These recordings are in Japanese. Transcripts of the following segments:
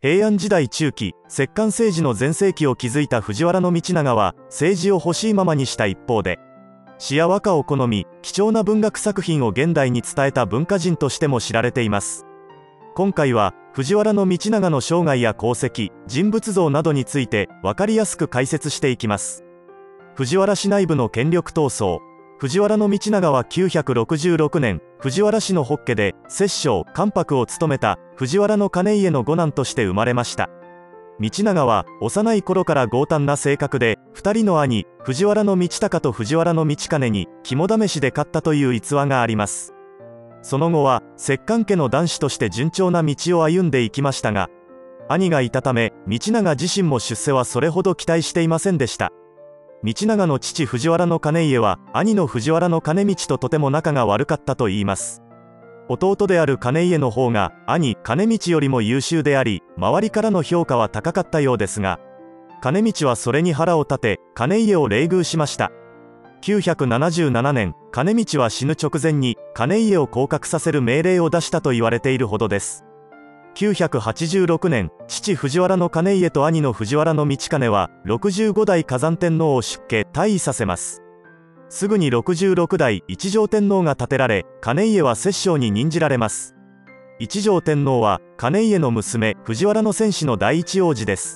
平安時代中期、摂関政治の全盛期を築いた藤原道長は、政治を欲しいままにした一方で、詩や和歌を好み、貴重な文学作品を現代に伝えた文化人としても知られています。今回は、藤原道長の生涯や功績、人物像などについて、分かりやすく解説していきます。藤原氏内部の権力闘争。藤原道長は966年、藤原氏の北家で、摂政、関白を務めた、藤原兼家の五男として生まれました。道長は、幼い頃から豪胆な性格で、2人の兄、藤原道隆と藤原道兼に、肝試しで勝ったという逸話があります。その後は、摂関家の男子として順調な道を歩んでいきましたが、兄がいたため、道長自身も出世はそれほど期待していませんでした。道長の父藤原兼家は兄の藤原兼道ととても仲が悪かったといいます。弟である兼家の方が兄兼道よりも優秀であり、周りからの評価は高かったようですが、兼道はそれに腹を立て兼家を冷遇しました。977年、兼道は死ぬ直前に兼家を降格させる命令を出したと言われているほどです。986年、父藤原兼家と兄の藤原道兼は65代火山天皇を出家退位させます。すぐに66代一条天皇が建てられ、兼家は摂政に任じられます。一条天皇は兼家の娘藤原戦氏の第一王子です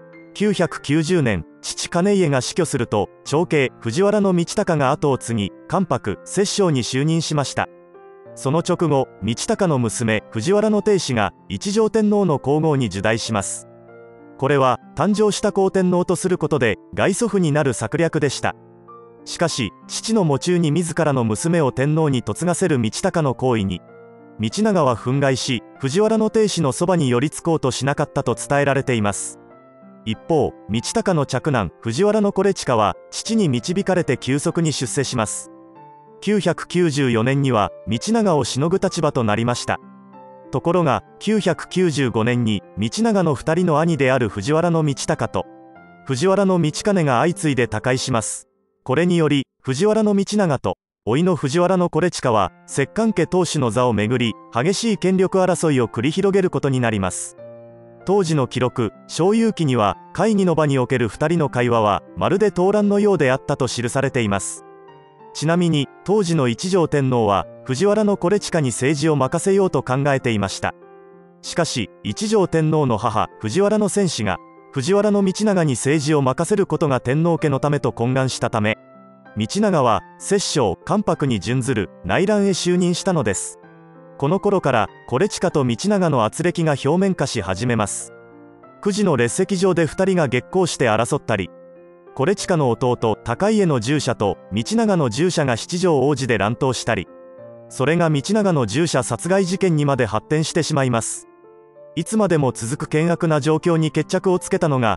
。990年、父兼家が死去すると長兄藤原道隆が後を継ぎ関白摂政に就任しました。その直後、道隆の娘藤原定子が一条天皇の皇后に入内します。これは誕生した皇天皇とすることで外祖父になる策略でした。しかし父の喪中に自らの娘を天皇に嫁がせる道隆の行為に道長は憤慨し、藤原定子のそばに寄りつこうとしなかったと伝えられています。一方、道隆の嫡男藤原惟親は父に導かれて急速に出世します。994年には道長をしのぐ立場となりました。ところが995年に道長の2人の兄である藤原道隆と藤原道兼が相次いで他界します。これにより藤原道長と甥の藤原惟親は摂関家当主の座をめぐり激しい権力争いを繰り広げることになります。当時の記録「正遊記」には会議の場における2人の会話はまるで討論のようであったと記されています。ちなみに当時の一条天皇は藤原惟親に政治を任せようと考えていました。しかし一条天皇の母藤原戦氏が藤原道長に政治を任せることが天皇家のためと懇願したため、道長は摂政関白に準ずる内乱へ就任したのです。この頃から惟親と道長の軋轢が表面化し始めます。久慈の列石場で2人が激高して争ったり、惟親の弟高家の従者と道長の従者が七条王子で乱闘したり、それが道長の従者殺害事件にまで発展してしまいます。いつまでも続く険悪な状況に決着をつけたのが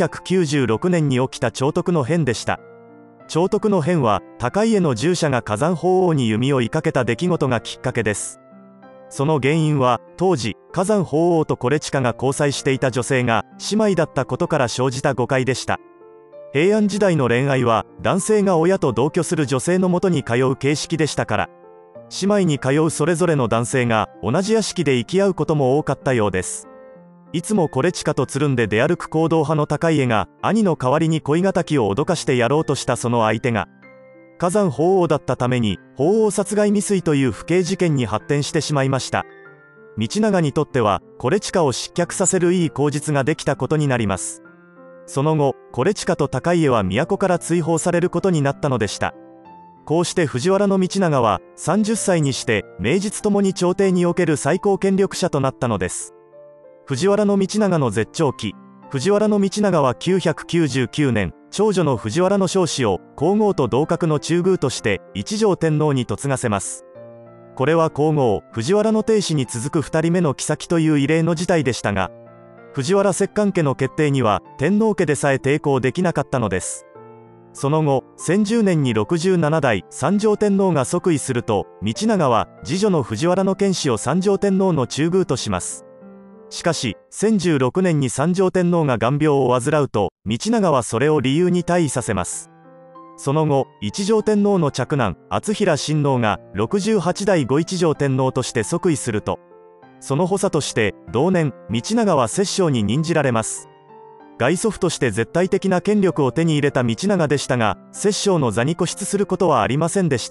996年に起きた長徳の変でした。長徳の変は高家の従者が火山法皇に弓を射かけた出来事がきっかけです。その原因は当時火山法皇と惟親が交際していた女性が姉妹だったことから生じた誤解でした。平安時代の恋愛は男性が親と同居する女性のもとに通う形式でしたから、姉妹に通うそれぞれの男性が同じ屋敷で生き合うことも多かったようです。いつも惟親とつるんで出歩く行動派の高家が兄の代わりに恋敵を脅かしてやろうとしたその相手が火山法皇だったために法皇殺害未遂という不敬事件に発展してしまいました。道長にとっては惟親を失脚させるいい口実ができたことになります。その後惟親と高家は都から追放されることになったのでした。こうして藤原道長は30歳にして名実ともに朝廷における最高権力者となったのです。藤原道長の絶頂期、藤原道長は999年、長女の藤原彰子を皇后と同格の中宮として一条天皇に嫁がせます。これは皇后藤原定子に続く2人目の后という異例の事態でしたが、藤原摂関家の決定には天皇家でさえ抵抗できなかったのです。その後1010年に67代三条天皇が即位すると、道長は次女の藤原謙氏を三条天皇の中宮とします。しかし1016年に三条天皇が眼病を患うと、道長はそれを理由に退位させます。その後一条天皇の嫡男敦平親王が68代後一条天皇として即位すると、 その補佐として同年道長は摂政に任じられます。外祖父として絶対的な権力を手に入れた道長でしたが、摂政の座に固執することはありませんでした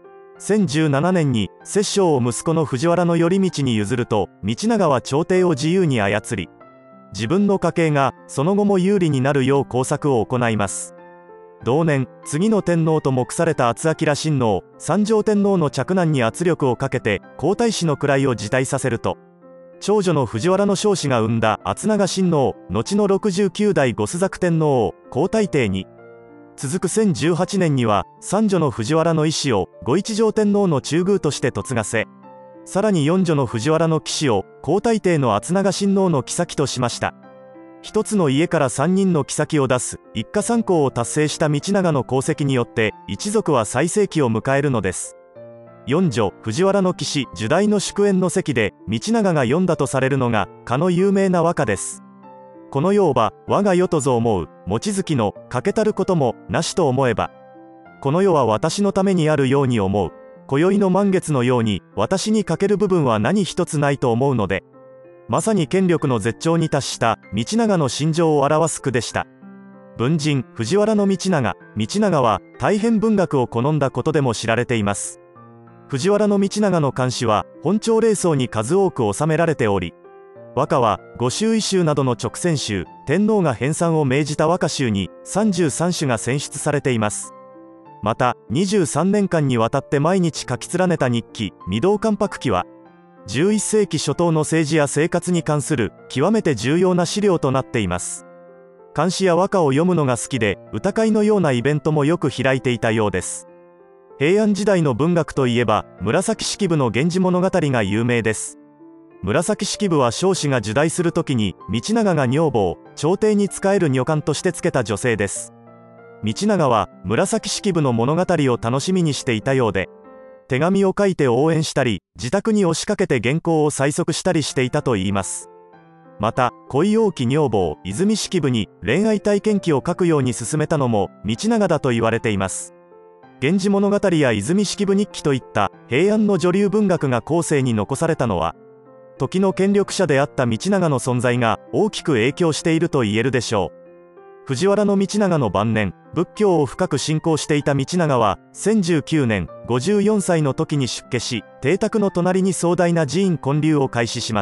。1017年に摂政を息子の藤原頼道に譲ると、道長は朝廷を自由に操り、自分の家系がその後も有利になるよう工作を行います。同年、次の天皇と目された敦明親王、三条天皇の嫡男に圧力をかけて皇太子の位を辞退させると、長女の藤原彰子が生んだ敦長親王、後の69代後朱雀天皇を皇太帝に、続く1018年には三女の藤原の意子を後一条天皇の中宮として嫁がせ、さらに四女の藤原の騎士を皇太帝の敦長親王の后としました。一つの家から3人の后を出す一家三皇を達成した道長の功績によって一族は最盛期を迎えるのです。四女藤原の騎士十代の祝宴の席で道長が詠んだとされるのがかの有名な和歌です。この世をば我が世とぞ思う望月の欠けたることもなしと思えば、この世は私のためにあるように思う。今宵の満月のように私に欠ける部分は何一つないと思うので、まさに権力の絶頂に達した道長の心情を表す句でした。文人藤原道長。道長は大変文学を好んだことでも知られています。藤原道長の漢詩は本朝礼奏に数多く収められており、和歌は御周囲集などの勅撰集、天皇が編纂を命じた和歌集に33首が選出されています。また23年間にわたって毎日書き連ねた日記「御堂関白記」は11世紀初頭の政治や生活に関する極めて重要な資料となっています。漢詩や和歌を読むのが好きで、歌会のようなイベントもよく開いていたようです。平安時代の文学といえば紫式部の源氏物語が有名です。紫式部は彰子が入内する時に道長が女房、朝廷に仕える女官としてつけた女性です。道長は紫式部の物語を楽しみにしていたようで、手紙を書いて応援したり、自宅に押しかけて原稿を催促したりしていたといいます。また恋多き女房泉式部に恋愛体験記を書くように勧めたのも道長だと言われています。源氏物語や泉式部日記といった平安の女流文学が後世に残されたのは、時の権力者であった道長の存在が大きく影響していると言えるでしょう。藤原道長の晩年、仏教を深く信仰していた道長は1019年54歳の時に出家し、邸宅の隣に壮大な寺院建立を開始します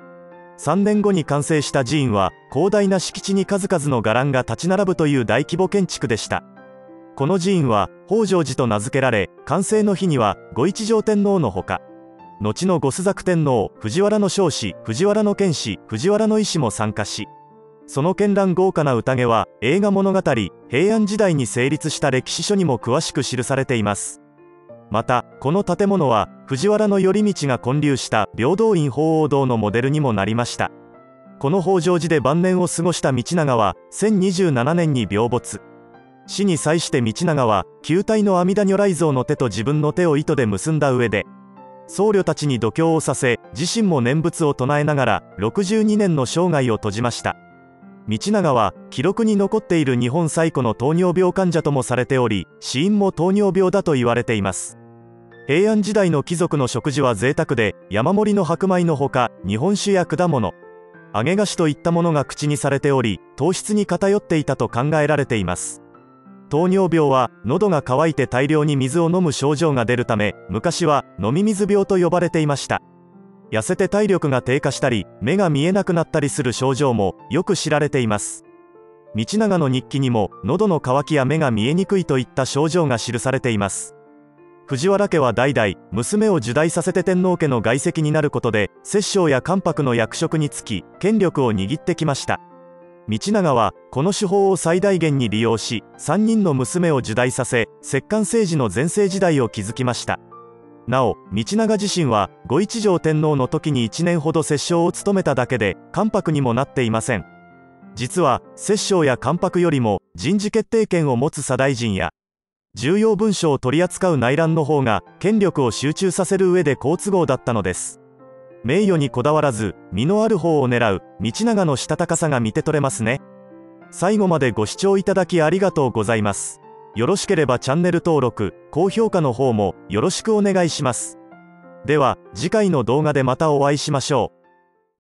。3年後に完成した寺院は広大な敷地に数々の伽藍が立ち並ぶという大規模建築でした。この寺院は北条寺と名付けられ、完成の日には後一条天皇のほか、後の後朱雀天皇、藤原彰子、藤原謙子、藤原の意子も参加し、その絢爛豪華な宴は映画物語平安時代に成立した歴史書にも詳しく記されています。またこの建物は藤原頼道が建立した平等院鳳凰堂のモデルにもなりました。この北条寺で晩年を過ごした道長は1027年に病没。死に際して道長は球体の阿弥陀如来像の手と自分の手を糸で結んだ上で、僧侶たちに度胸をさせ、自身も念仏を唱えながら62年の生涯を閉じました。道長は記録に残っている日本最古の糖尿病患者ともされており、死因も糖尿病だと言われています。平安時代の貴族の食事は贅沢で、山盛りの白米のほか日本酒や果物、揚げ菓子といったものが口にされており、糖質に偏っていたと考えられています。糖尿病は喉が渇いて大量に水を飲む症状が出るため、昔は飲み水病と呼ばれていました。痩せて体力が低下したり目が見えなくなったりする症状もよく知られています。道長の日記にも喉の渇きや目が見えにくいといった症状が記されています。藤原家は代々娘を入内させて天皇家の外戚になることで摂政や関白の役職に就き権力を握ってきました。道長はこの手法を最大限に利用し、3人の娘を入内させ摂関政治の全盛時代を築きました。なお道長自身は後一条天皇の時に1年ほど摂政を務めただけで関白にもなっていません。実は摂政や関白よりも人事決定権を持つ左大臣や重要文書を取り扱う内覧の方が権力を集中させる上で好都合だったのです。名誉にこだわらず実のある方を狙う道長のしたたかさが見て取れますね。最後までご視聴いただきありがとうございます。よろしければチャンネル登録、高評価の方もよろしくお願いします。では次回の動画でまたお会いしましょう。